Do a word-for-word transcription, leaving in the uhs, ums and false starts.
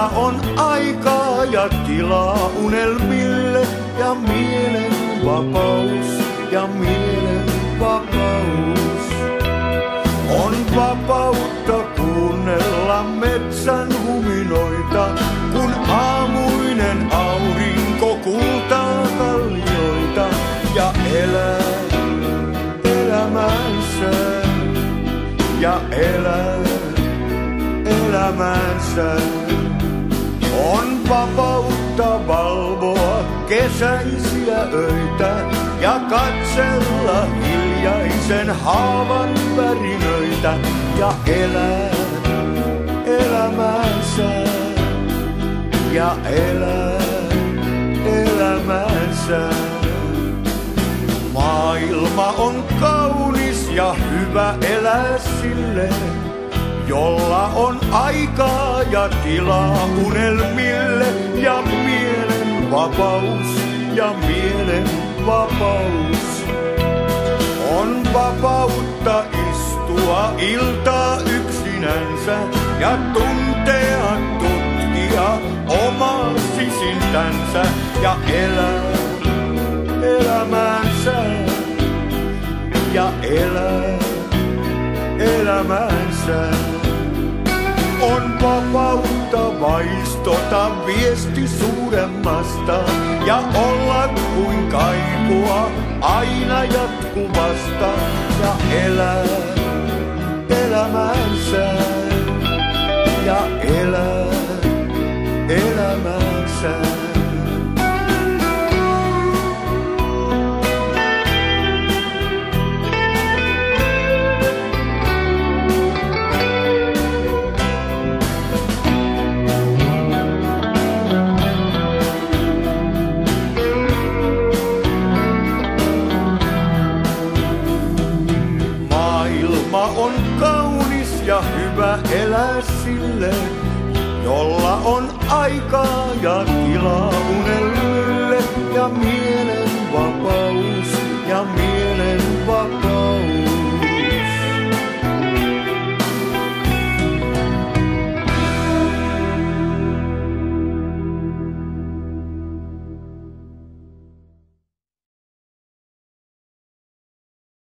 on aikaa ja tilaa unelmille ja mielen vapaus ja mielen vapaus. On vapautta kuunnella metsän huminoita, kun aamuinen aurinko kultaa kallioita ja elää elämänsä ja elää elämänsä. On vapautta valvoa kesäisiä öitä ja katsella hiljaisen haavan värinöitä ja elää elämänsä ja elää elämänsä. Maailma on kaunis ja hyvä elää sille, jolla on aikaa ja tilaa unelmille ja mielen vapaus ja mielen vapaus. On vapautta istua iltaa yksinänsä ja tuntea tutkia omaa sisintänsä ja elää elämänsä ja elää elämänsä. On vapautta vaistota viesti suuremmasta ja olla kuin kaikua aina jatkuvasta ja elää elämänsä ja elää elämänsä. On kaunis ja hyvä elää sille, jolla on aikaa ja tilaa unelmille ja mielen vapaus ja mielen vapaus.